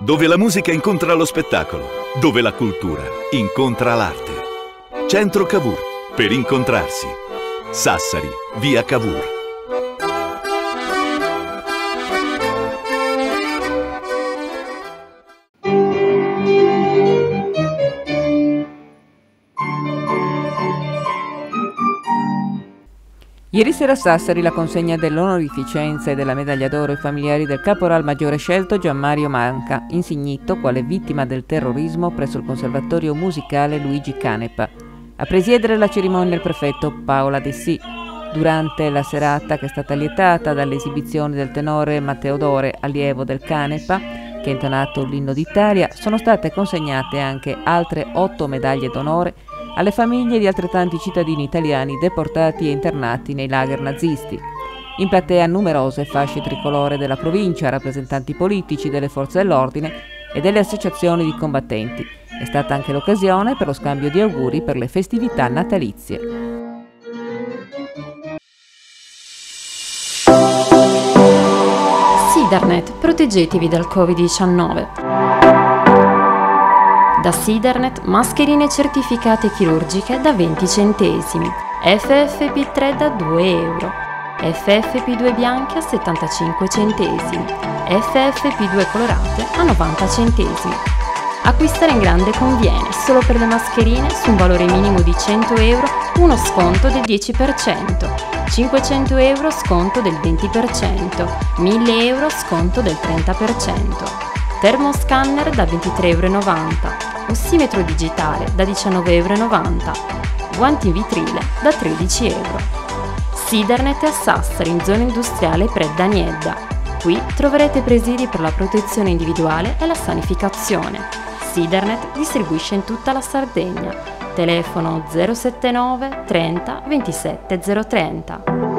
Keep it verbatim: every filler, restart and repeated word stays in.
dove la musica incontra lo spettacolo, dove la cultura incontra l'arte. Centro Cavour, per incontrarsi. Sassari, via Cavour. Ieri sera a Sassari la consegna dell'onorificenza e della medaglia d'oro ai familiari del caporal maggiore scelto Gianmario Manca, insignito quale vittima del terrorismo presso il Conservatorio Musicale Luigi Canepa. A presiedere la cerimonia il prefetto Paola De Sì. Durante la serata, che è stata lietata dalle esibizioni del tenore Matteo Dore, allievo del Canepa, che ha intonato l'inno d'Italia, sono state consegnate anche altre otto medaglie d'onore alle famiglie di altrettanti cittadini italiani deportati e internati nei lager nazisti. In platea numerose fasce tricolore della provincia, rappresentanti politici delle forze dell'ordine e delle associazioni di combattenti. È stata anche l'occasione per lo scambio di auguri per le festività natalizie. Sidernet, proteggetevi dal covid diciannove. Da Sidernet, mascherine certificate chirurgiche da venti centesimi, F F P tre da due euro, F F P due bianche a settantacinque centesimi, F F P due colorate a novanta centesimi. Acquistare in grande conviene, solo per le mascherine su un valore minimo di cento euro uno sconto del dieci per cento, cinquecento euro sconto del venti per cento, mille euro sconto del trenta per cento. Termoscanner da ventitré e novanta euro, ossimetro digitale da diciannove e novanta euro, guanti in vitrile da tredici euro. Sidernet a Sassari, in zona industriale Predda Niedda. Qui troverete presidi per la protezione individuale e la sanificazione. Sidernet distribuisce in tutta la Sardegna. Telefono zero settantanove trenta ventisette zero trenta.